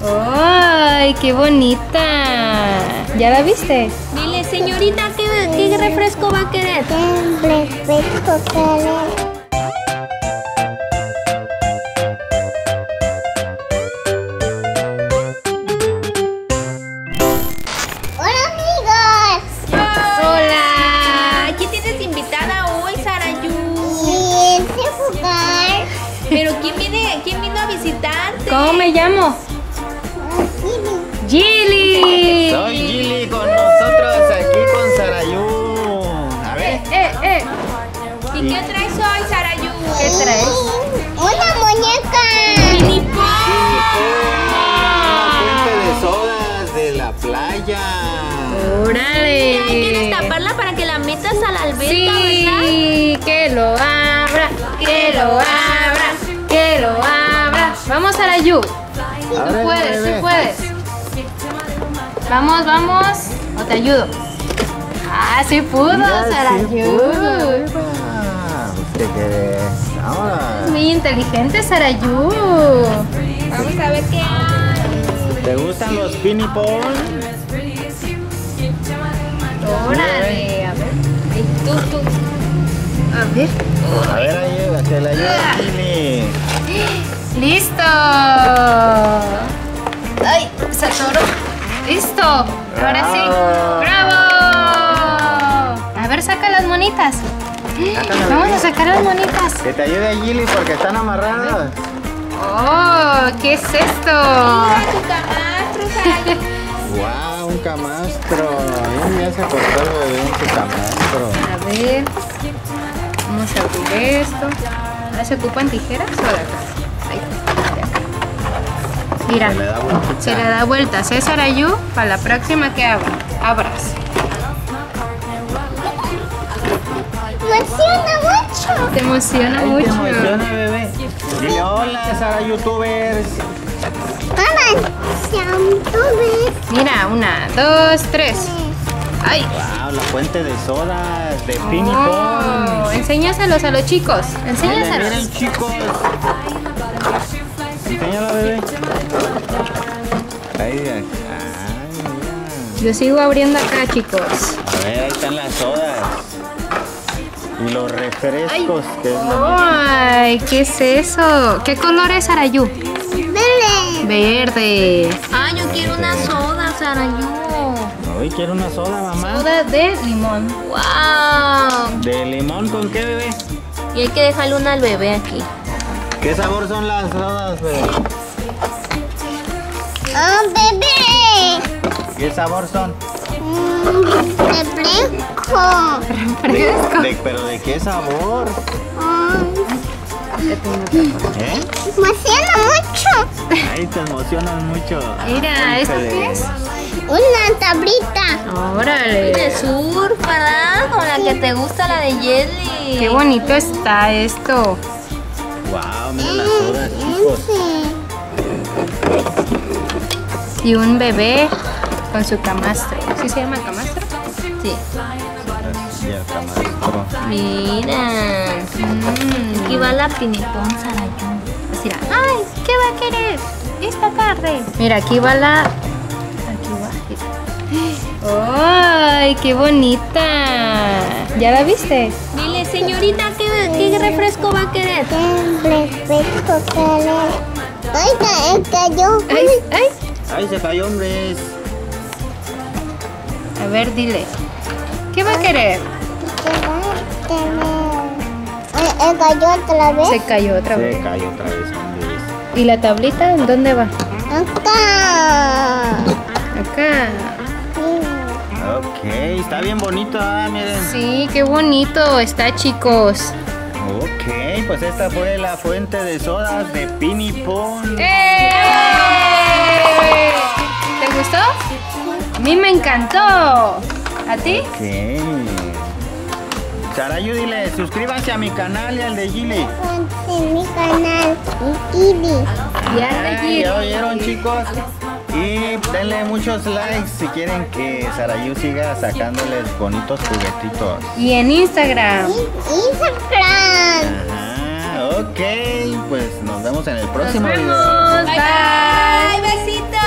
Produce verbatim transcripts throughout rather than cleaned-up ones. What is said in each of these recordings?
¡Ay, qué bonita! ¿Ya la viste? Dile, señorita, ¿qué, qué refresco va a querer? Refresco querer. Pero ¿quién viene? ¿Quién vino a visitarte? ¿Cómo me llamo? Gili. Soy Gili con nosotros aquí con Sarayu. A ver. Eh, eh, eh. ¿Y qué traes hoy, Sarayu? ¿Qué traes? Una muñeca. ¡Mini Pon! Una fuente de sodas de la playa. ¡Órale! Hay que destaparla para que la metas a la alberca, Sí, ¿verdad? que lo abra, que lo abra, que lo abra. Vamos, Sarayu. Tú Ábrele, puedes, bebé. tú puedes. Vamos, vamos. O te ayudo. Ah, sí pudo, Mira, sí Sarayu. pudo, Eva. ¿Usted qué es? Ahora. Muy inteligente, Sarayu. Vamos a ver qué hay. ¿Te gustan los Pini Pon? Órale, a ver. Ay, tú, tú. A ver. A ver, ayuda, que le ayuda Gili. ¡Listo! ¡Ay! Se atoró. ¡Listo! Ahora sí. ¡Bravo! A ver, saca las monitas. Sácala, Vamos bebé. a sacar las monitas. Que te ayude Gili porque están amarradas. ¡Oh! ¿Qué es esto? Mira tu camastro, Sarayu. Wow, un camastro. Yo ya se cortó el bebé en su camastro. A ver. Vamos a abrir esto. ¿Ahora se ocupan tijeras o de acá? Ahí, de acá. Mira. Se le da vueltita. Se le da vueltas, ¿eh, Sarayu? Para la próxima que abra, abras. Me emociona mucho. Te emociona Ay, mucho. te emociona, bebé. Dile hola, Sara YouTubers. Mamá, ¿sabes? Mira, una, dos, tres. ¡Ay! Wow, la fuente de sodas de Pini Oh, Pon. enséñaselos a los chicos. Miren, Enséñaselos. miren, chicos. Enséñala, bebé. Ahí, ay, mira. Yo sigo abriendo acá, chicos. A ver, ahí están las sodas. Y los refrescos, que es lo ¡Ay! ¿Qué es eso? ¿Qué color es, Sarayu? Verde. Verde. Ah, yo quiero una soda, Sarayu. Hoy quiero una soda, mamá. Soda de limón. ¡Wow! ¿De limón con qué, bebé? Y hay que dejarle una al bebé aquí. ¿Qué sabor son las sodas, bebé? Ah, bebé. ¿Qué sabor son? Mm, refresco. Fresco. De- ¿Pero de qué sabor? Ah, ¿Eh? me emociona mucho. Ay, te emocionan mucho. Mira, ¿esto Híjole. qué es? Una tablita. Órale. De surf, ¿verdad? Con la que te gusta, la de Jelly. Qué bonito está esto. Wow, miren las sodas, chicos. Ese. Y un bebé con su camastro. ¿Sí se llama camastro? Sí. Y el camastro. Mira. Mm. Aquí va la Pini Pon, Sarayu. Así era. ¡Ay! ¿Qué va a querer? Esta carne. Mira, aquí va la... Aquí va. ¡Ay! ¡Qué bonita! ¿Ya la viste? Dile, señorita, ¿qué, qué refresco va a querer? Refresco querer. Ay, ca- cayó. ¡Ay! ¡Ay! Ay, se cayó, hombres. A ver, dile. ¿Qué va a querer? ¿Qué va a tener? Ay, ay, cayó otra vez. Se cayó otra Se vez. cayó otra vez, hombres. ¿Y la tablita en dónde va? Acá. Acá. Ok, está bien bonito, ah, miren. Sí, qué bonito está, chicos. Ok, pues esta fue la fuente de sodas de Pini Pon. ¡Eh! ¿Te gustó? A mí me encantó. ¿A ti? Ok. Sarayu, dile, suscríbanse a mi canal y al de Gili. En mi canal. Ibi. Ya, Ay, Gili. ¿ya oyeron, chicos? Y denle muchos likes si quieren que Sarayu siga sacándoles bonitos juguetitos. Y en Instagram. Instagram. Ajá, ok. Pues nos vemos en el próximo Nos video. vemos. Bye, Bye. bye. Besitos.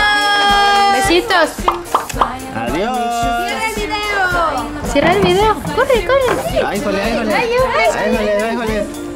listos. Adiós. ¡Cierra el video! Cierra el video. Corre, corre. Ay, jole, ay, jole. Ay, ay, Ay, jole, ay, jole.